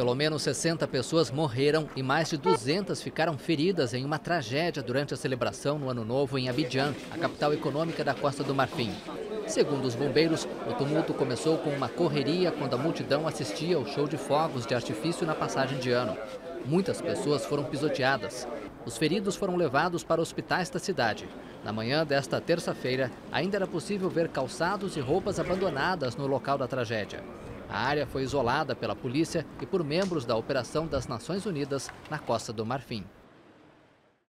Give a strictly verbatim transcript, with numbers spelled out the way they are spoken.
Pelo menos sessenta pessoas morreram e mais de duzentas ficaram feridas em uma tragédia durante a celebração no Ano Novo em Abidjan, a capital econômica da Costa do Marfim. Segundo os bombeiros, o tumulto começou com uma correria quando a multidão assistia ao show de fogos de artifício na passagem de ano. Muitas pessoas foram pisoteadas. Os feridos foram levados para hospitais da cidade. Na manhã desta terça-feira, ainda era possível ver calçados e roupas abandonadas no local da tragédia. A área foi isolada pela polícia e por membros da Operação das Nações Unidas na Costa do Marfim.